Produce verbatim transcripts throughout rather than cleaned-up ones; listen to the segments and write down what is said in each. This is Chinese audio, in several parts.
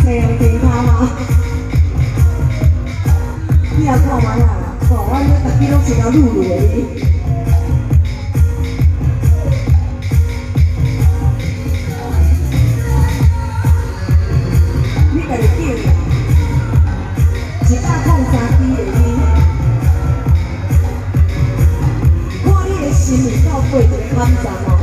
找人其他嘛。你也看嘛呀，哦，我这逐支拢是条路路的。 心里到过一个坎站哦。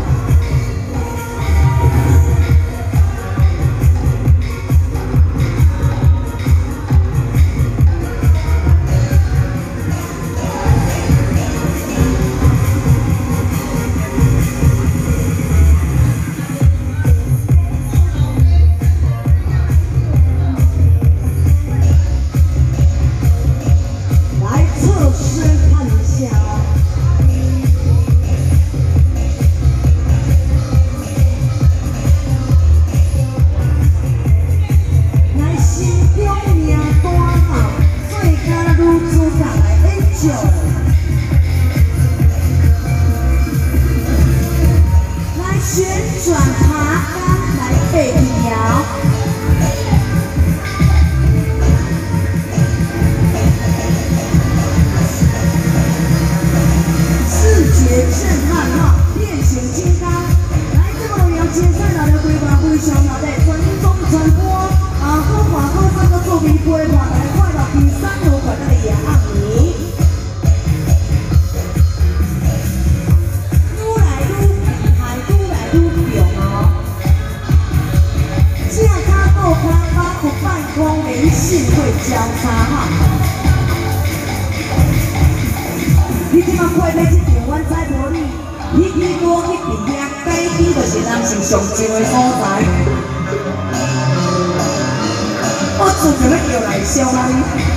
来测试看一下哦。 来旋转爬杆，来背摇，视觉震撼哈，变形金刚。来，这么了解赛道的规划非常好的，传宗传播啊，好看好看个作品规划来快乐第三路快乐的也暗迷。 灵性会交叉哈，你即马看要这场，阮知无你，你去多去伫遐，该比就是咱是上正的所在。我自就要叫来烧咱。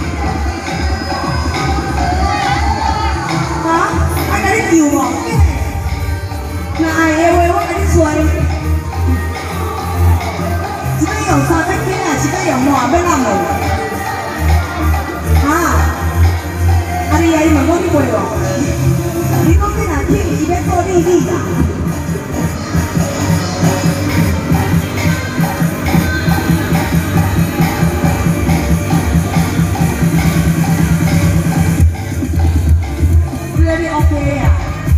啊？我甲你救无？若爱的话，我甲你吹。 是要用三百斤啊，是要用偌要啷个？啊？啊你啊，伊问我你袂无？你讲你若听，伊要做你你啦。这个你 OK 啊？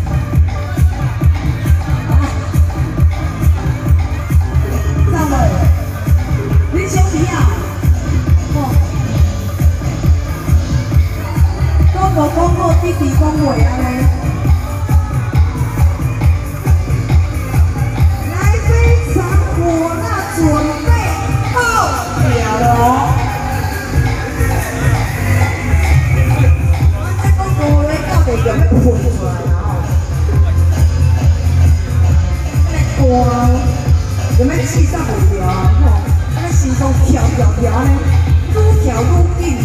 无讲好，弟弟讲话安尼。来，非常火辣，准备爆表了哦！我这讲无咧，到底有要喷出来啦吼！光有没有气上不掉啊？吼，那心中跳跳跳呢，愈跳愈紧。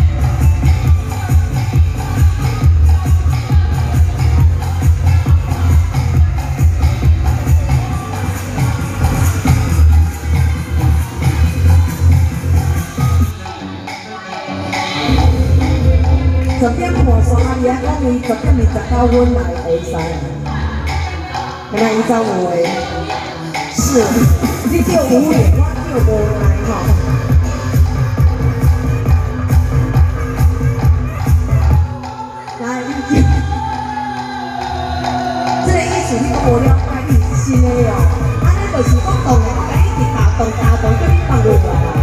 十点半送阿姨啊，讲伊十点二十到阮来会使啊。原来伊走无诶，是，你叫五点，我叫无来吼。来，这个意思你讲无了解，你是新的哦。安尼就是讲动的，我甲你一直打动打动，叫你放落来啦。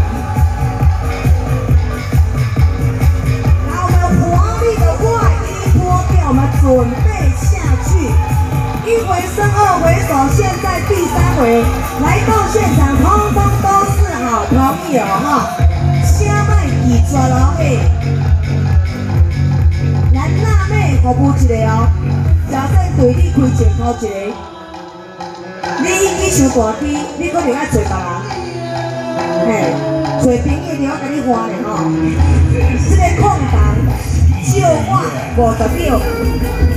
准备下去，一回生二回熟，现在第三回，来到现场，通通都是好朋友哈，虾麦二十六个，咱辣妹服务一个哦，假使对你开前头一个，你去伤大机，你可能爱找别人，嘿，找朋友就要甲你花的吼，这个空档。少我五十秒。